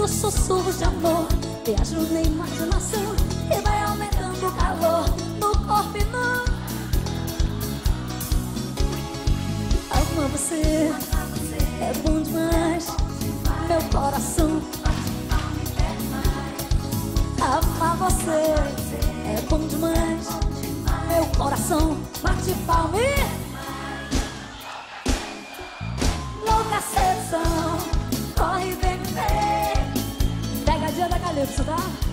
ouvindo sussurros de amor. Viajo na imaginação e vai aumentando o calor no corpo e no... Amar você é bom demais, meu coração. Amar você é bom demais, meu coração. Bate palma e... louca sedução, corre, vem me ver. Pegadinha da Calypso, tá?